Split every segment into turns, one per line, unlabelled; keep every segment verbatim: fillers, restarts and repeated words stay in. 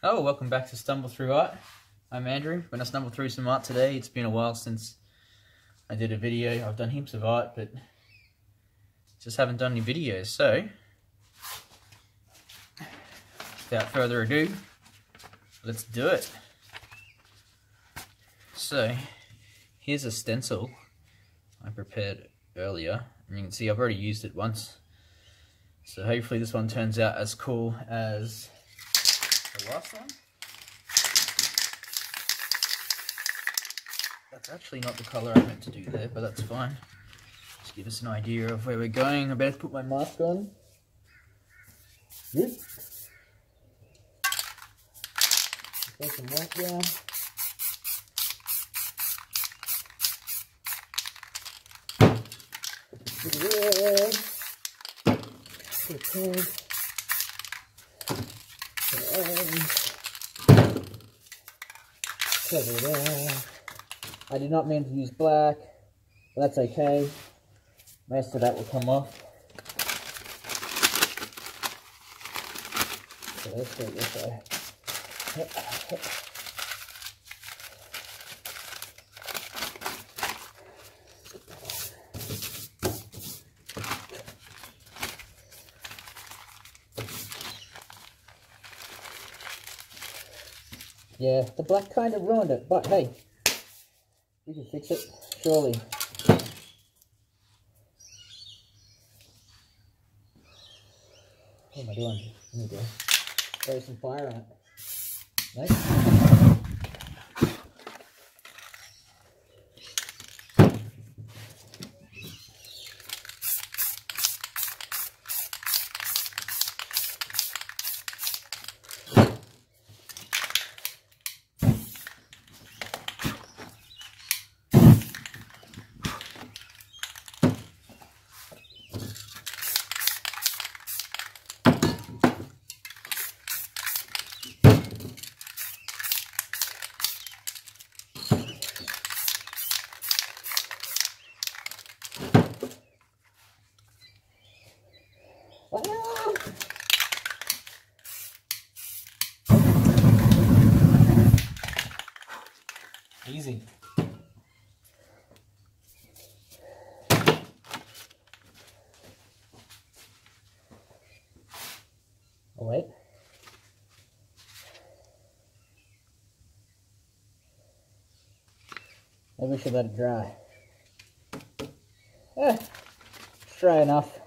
Oh, welcome back to Stumblthru Art. I'm Andrew. We're gonna stumble through some art today. It's been a while since I did a video. I've done heaps of art, but just haven't done any videos. So, without further ado, let's do it. So, here's a stencil I prepared earlier, and you can see I've already used it once. So hopefully this one turns out as cool as the last one. That's actually not the colour I meant to do there, but that's fine. Just give us an idea of where we're going. I better put my mask on. Good. Throw some white down. Put it red. Put it pink. Put it orange. Cover it up. I did not mean to use black, but that's okay. Most of that will come off. So let's go this way. Yeah, the black kind of ruined it, but hey. We can fix it, surely. What am I doing? Let me go throw some fire on it. Nice. Easy. Oh wait. Maybe we should let it dry. Eh, it's dry enough.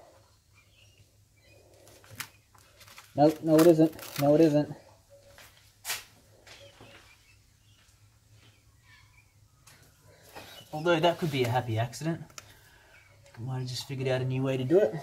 Nope, no it isn't. No it isn't. Although that could be a happy accident. I might have just figured out a new way to do it.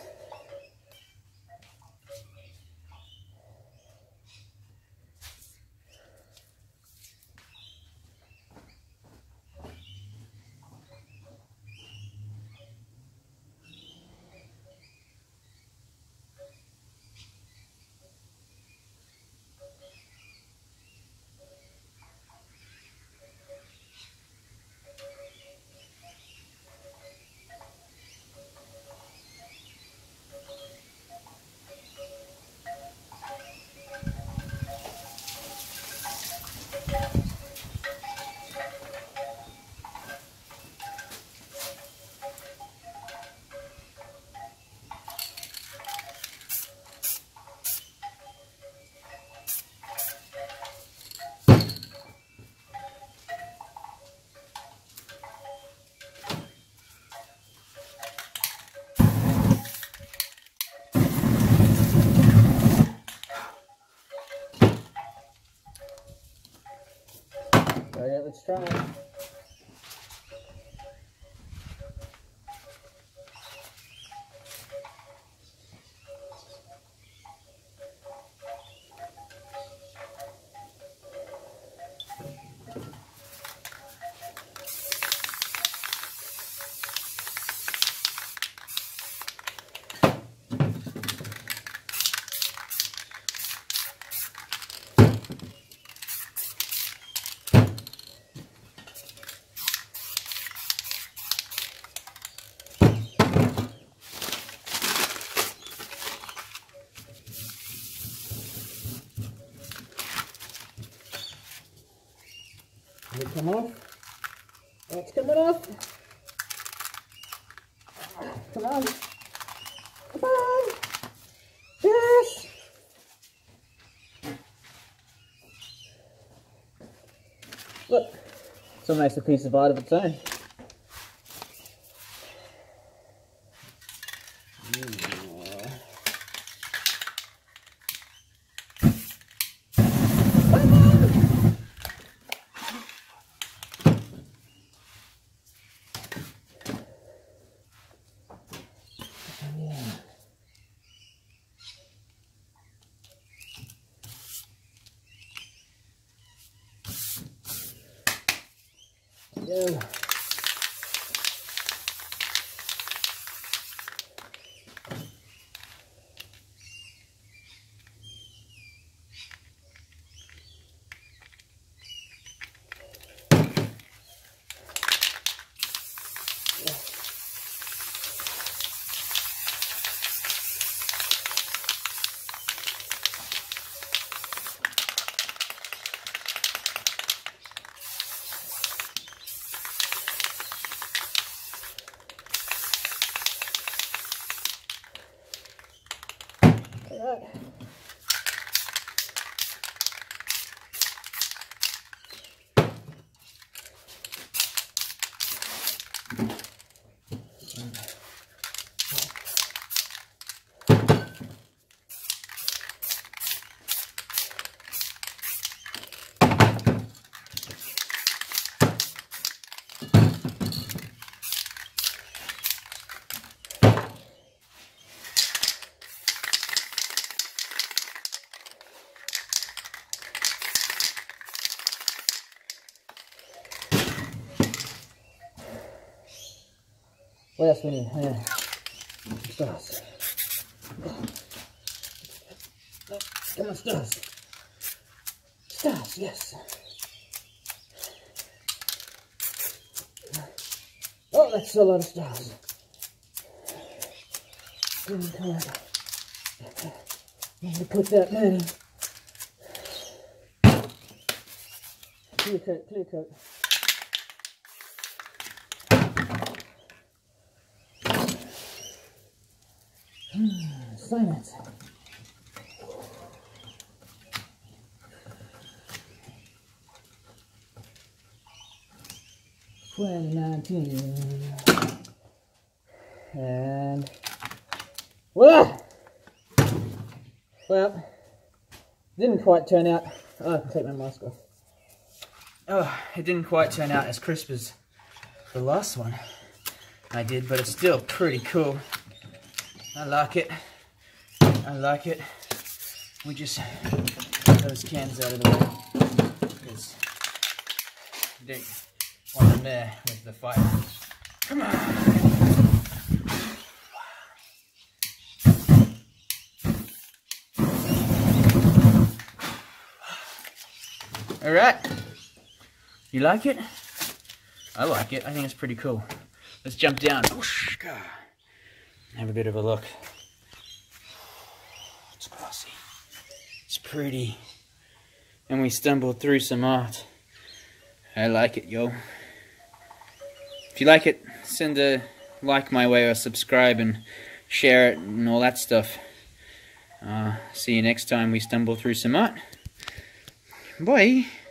Alright, let's try it. Will it come off? Oh, it's coming off. Come on. Come on. Yes. Look. It's almost a piece of art of its own. Go. Alright. What else we need? Yeah. Stars. No, come on, stars. Stars, yes. Oh, that's a lot of stars. Come on, come on. I'm gonna put that many. Clear coat, clear coat. Silence. twenty nineteen. And well, well, didn't quite turn out. Oh, I can take my mask off. Oh, it didn't quite turn out as crisp as the last one I did, but it's still pretty cool. I like it. I like it. We just get those cans out of the way because you don't want them there with the fire. Come on. All right. You like it? I like it. I think it's pretty cool. Let's jump down. Have a bit of a look. It's glossy. It's pretty. And we stumbled through some art. I like it, yo. If you like it, send a like my way or subscribe and share it and all that stuff. Uh, see you next time we stumble through some art. Bye.